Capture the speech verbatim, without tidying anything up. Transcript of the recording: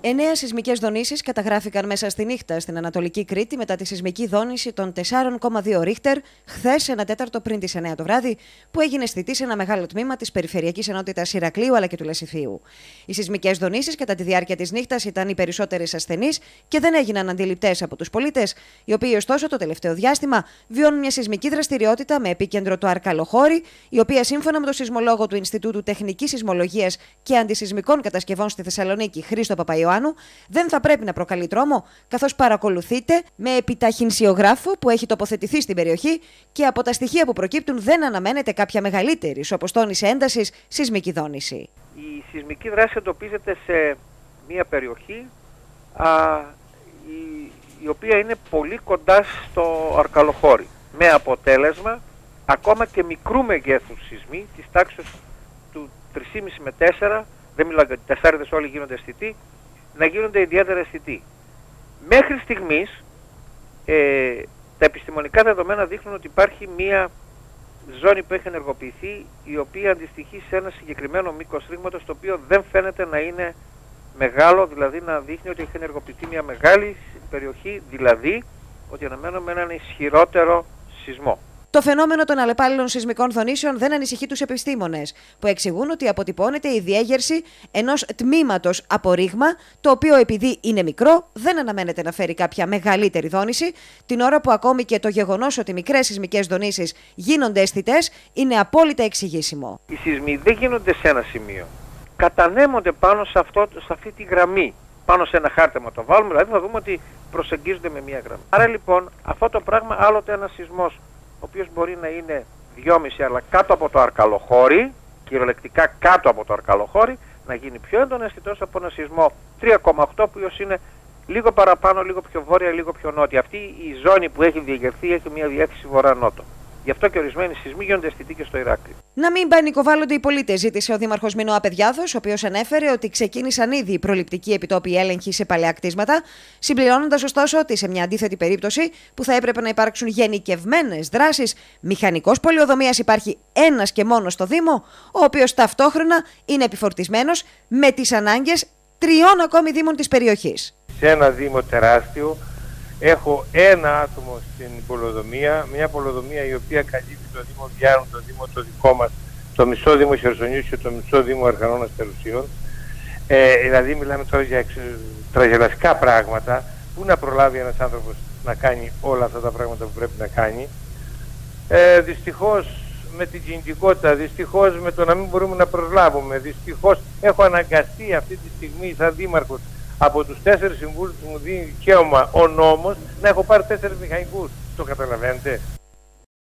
Εννέα σεισμικές δονήσεις καταγράφηκαν μέσα στη νύχτα στην Ανατολική Κρήτη μετά τη σεισμική δόνηση των τεσσάρων κόμμα δύο ρίχτερ χθες ένα τέταρτο πριν τις εννέα το βράδυ, που έγινε αισθητή σε ένα μεγάλο τμήμα της περιφερειακής ενότητας Ηρακλείου αλλά και του Λεσιθίου. Οι σεισμικές δονήσεις κατά τη διάρκεια της νύχτας ήταν οι περισσότερες ασθενείς και δεν έγιναν αντιληπτές από τους πολίτες, οι οποίοι ωστόσο το τελευταίο διάστημα βιώνουν μια σεισμική δραστηριότητα με επίκεντρο το Αρκαλοχώρι, η οποία σύμφωνα με τον σεισμολόγο του Ινστιτούτου Τεχνικής Σεισμολογίας και Αντισεισμικών Κατασκευών στη Θεσσαλονίκη, Χρήστο Παπαϊωάννου, δεν θα πρέπει να προκαλεί τρόμο, καθώς παρακολουθείται με επιταχυνσιογράφο που έχει τοποθετηθεί στην περιοχή και από τα στοιχεία που προκύπτουν δεν αναμένεται κάποια μεγαλύτερη, όπως τόνισε, έντασης σεισμική δόνηση. Η σεισμική δράση εντοπίζεται σε μια περιοχή α, η, η οποία είναι πολύ κοντά στο Αρκαλοχώρι, με αποτέλεσμα ακόμα και μικρού μεγέθους σεισμοί της τάξης του τρία κόμμα πέντε με τέσσερα, δεν μιλάω γιατί οι τεσσάριδες όλοι γίνονται αισθητοί, να γίνονται ιδιαίτερα αισθητοί. Μέχρι στιγμής ε, τα επιστημονικά δεδομένα δείχνουν ότι υπάρχει μία ζώνη που έχει ενεργοποιηθεί, η οποία αντιστοιχεί σε ένα συγκεκριμένο μήκος ρήγματος, το οποίο δεν φαίνεται να είναι μεγάλο, δηλαδή να δείχνει ότι έχει ενεργοποιηθεί μια μεγάλη περιοχή, δηλαδή ότι αναμένουμε έναν ισχυρότερο σεισμό. Το φαινόμενο των αλλεπάλληλων σεισμικών δονήσεων δεν ανησυχεί τους επιστήμονες, που εξηγούν ότι αποτυπώνεται η διέγερση ενός τμήματος από ρήγμα, το οποίο επειδή είναι μικρό δεν αναμένεται να φέρει κάποια μεγαλύτερη δόνηση, την ώρα που ακόμη και το γεγονός ότι μικρές σεισμικές δονήσεις γίνονται αισθητές είναι απόλυτα εξηγήσιμο. Οι σεισμοί δεν γίνονται σε ένα σημείο. Κατανέμονται πάνω σε, αυτό, σε αυτή τη γραμμή. Πάνω σε ένα χάρτεμα το βάλουμε, δηλαδή θα δούμε ότι προσεγγίζονται με μια γραμμή. Άρα λοιπόν αυτό το πράγμα, άλλοτε ένα σεισμός, ο οποίος μπορεί να είναι δυόμισι αλλά κάτω από το Αρκαλοχώρι, κυριολεκτικά κάτω από το Αρκαλοχώρι, να γίνει πιο έντονα αισθητός από ένα σεισμό τρία κόμμα οκτώ, που είναι λίγο παραπάνω, λίγο πιο βόρεια, λίγο πιο νότια. Αυτή η ζώνη που έχει διεγερθεί έχει μια διεύθυνση βορρά-νότο. Γι' αυτό και ορισμένοι σεισμοί γίνονται αισθητοί και στο Ηράκλειο. Να μην πανικοβάλλονται οι πολίτες, ζήτησε ο Δήμαρχος Μινώα Παιδιάδος, ο οποίος ανέφερε ότι ξεκίνησαν ήδη οι προληπτικοί επιτόπιοι έλεγχοι σε παλαιά κτίσματα, συμπληρώνοντας ωστόσο ότι σε μια αντίθετη περίπτωση που θα έπρεπε να υπάρξουν γενικευμένες δράσεις μηχανικός πολιοδομίας υπάρχει ένας και μόνο στο Δήμο, ο οποίος ταυτόχρονα είναι επιφορτισμένος με τις ανάγκες τριών ακόμη δήμων της περιοχής. Σε ένα Δήμο τεράστιο έχω ένα άτομο στην πολεοδομία, μια πολεοδομία η οποία καλύπτει το Δήμο Βιάρων, το Δήμο το δικό μας, το μισό Δήμο Χερσονήσου και το μισό Δήμο Αρχανών Αστερουσίων. Ε, δηλαδή μιλάμε τώρα για τραγελαστικά πράγματα. Πού να προλάβει ένας άνθρωπος να κάνει όλα αυτά τα πράγματα που πρέπει να κάνει. Ε, δυστυχώς με την κινητικότητα, δυστυχώς με το να μην μπορούμε να προσλάβουμε, δυστυχώς έχω αναγκαστεί αυτή τη στιγμή σαν δήμαρχος από τους τέσσερις συμβούλους που μου δίνει δικαίωμα ο νόμος να έχω πάρει τέσσερις μηχανικούς. Το καταλαβαίνετε?